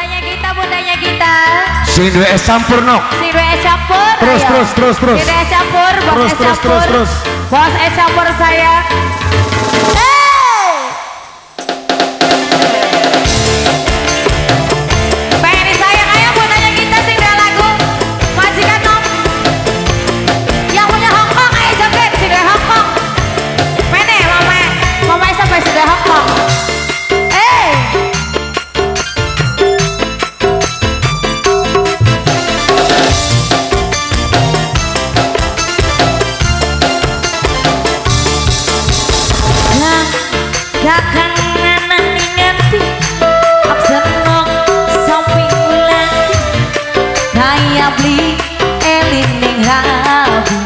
bundanya kita. Sing duwe es campur nok. Sing duwe es campur. Terus. Sing duwe es campur, bos es campur. Terus. Bos es campur saya. Pengen disayang ayo bundanya kita sing duwe lagu. Majikan nom. Yang punya Hongkong ayo joget sing duwe Hongkong. Mene mama sampai sing duwe Hongkong. Gak kangen ngerti aku seneng sampai ulang kayak beli elining rabi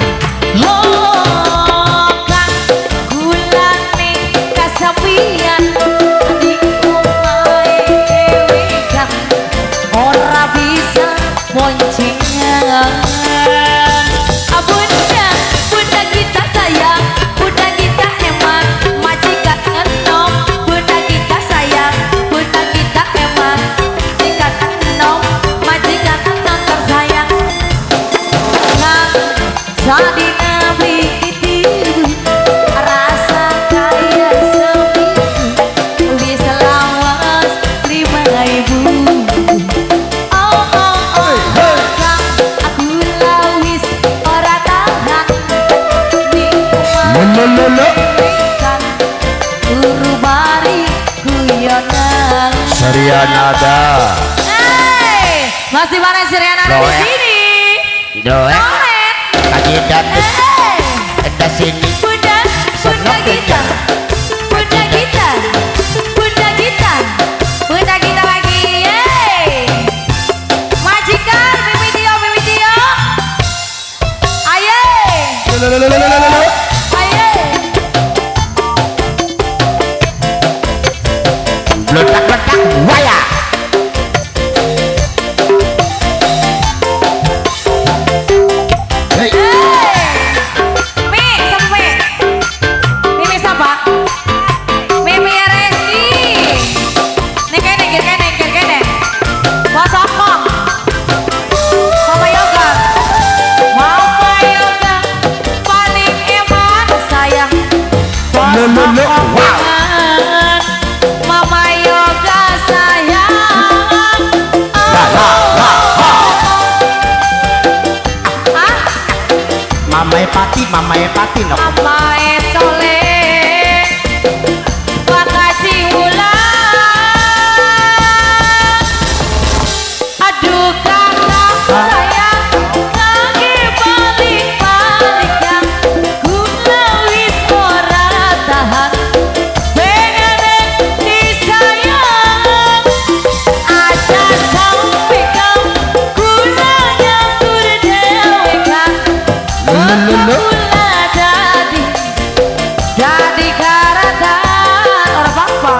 kang gulan ning kasapian di umai ewekan ora bisa boncengan bunda kita sayang bunda kita emang majikan enom bunda kita sayang bunda kita emang majikan enom majikan enom tersayang nang jadi nabi ditiru rasa kaya seminggu bisa lawas 5.000 Sarianada. Masih mana Sarianada di sini? Doek. Kaki datuk. Ada sini. Bunda kita. Bunda kita. Bunda kita. Bunda kita lagi. Yeay. Majikan, Mimi Tio. Ayo. Letak waya. Hey. Mimi siapa? Mimi Reski. Kene. Bos Hongkong. Mama Yoga. Paling eman sayang. Bos Hongkong. Wow. Mama Yoga sayang. Mama Epati no. Mama Soleh. Makasih ulang. Aduh kakak sayang. Lagi balik-balikan. Gula wis ora tahan. Pengen disayang. Aja sampai kau gulanya berdewekan. Gula jadi karatan orang apa?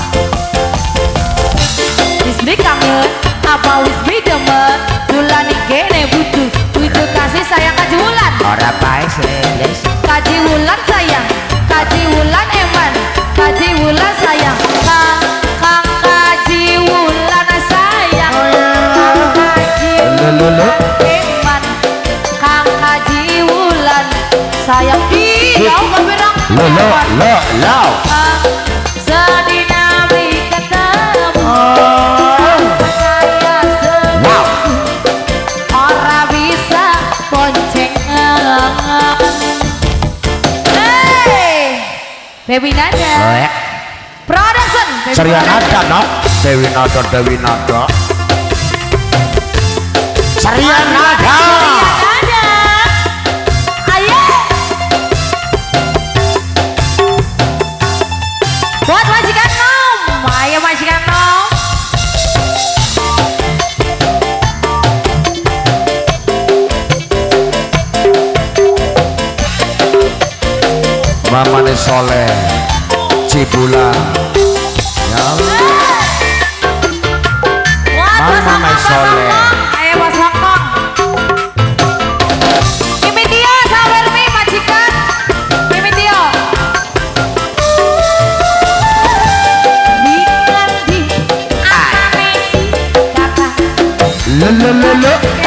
Wis kangen apa wis demen? Bulan kene butuh kasih sayang kaji wulan. Ora bae les. Kaji wulan sayang, kaji wulan eman, kaji wulan sayang. Kang kaji wulan sayang, kang kaji wulan eman, kang kaji wulan sayang. Iya, berang. Lo. Sedina beli ketemu. Saya Wow. ora bisa boncengan. Dewi Nada. Doek. Production. Sarianada nok. Dewi Nada. Sarianada. Ayo. Buat majikan nom. Ayo majikan nom. Mama Soleh. Cibulan. Ya. Buat Bos Mama Hongkong, Soleh. Ayo Bos Hongkong. Mimi Tio, sabar Mi majikan. Mimi Tio. Di anane lele